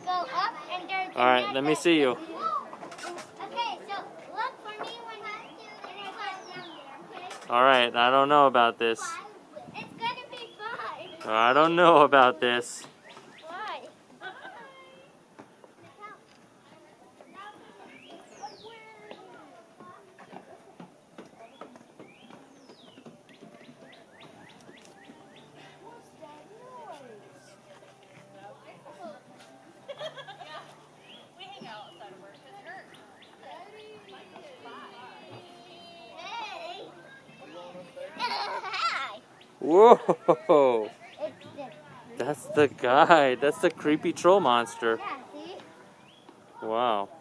go up and there's All right, let me see you. Okay, so look for me when I climb down there, okay? All right, I don't know about this. It's gonna be fun. I don't know about this. Why? Whoa! That's the guy. That's the creepy troll monster. Yeah, see? Wow.